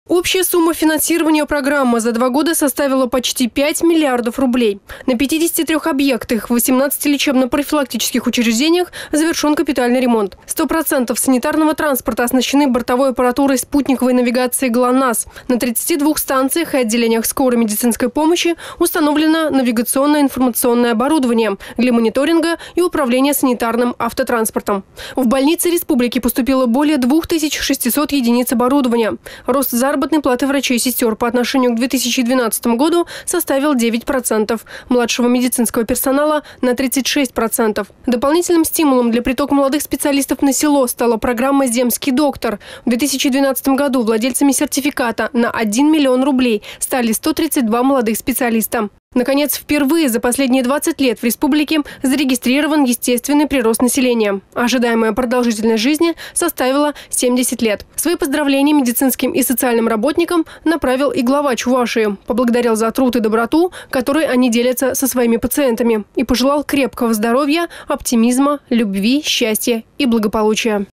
Общая сумма финансирования программы за 2 года составила почти 5 миллиардов рублей. На 53 объектах в 18 лечебно-профилактических учреждениях завершен капитальный ремонт. 100% санитарного транспорта оснащены бортовой аппаратурой спутниковой навигации ГЛОНАСС. На 32 станциях и отделениях скорой медицинской помощи установлено навигационное информационное оборудование для мониторинга и управления санитарным автотранспортом. В больницы республики поступило более 2600 единиц оборудования. Рост заработной платы врачей и сестер по отношению к 2012 году составил 9%, младшего медицинского персонала на 36%. Дополнительным стимулом для притока молодых специалистов на село стала программа «Земский доктор». В 2012 году владельцами сертификата на 1 миллион рублей стали 132 молодых специалиста. Наконец, впервые за последние 20 лет в республике зарегистрирован естественный прирост населения. Ожидаемая продолжительность жизни составила 70 лет. Свои поздравления медицинским и социальным работникам направил и глава Чувашии. Поблагодарил за труд и доброту, которой они делятся со своими пациентами. И пожелал крепкого здоровья, оптимизма, любви, счастья и благополучия.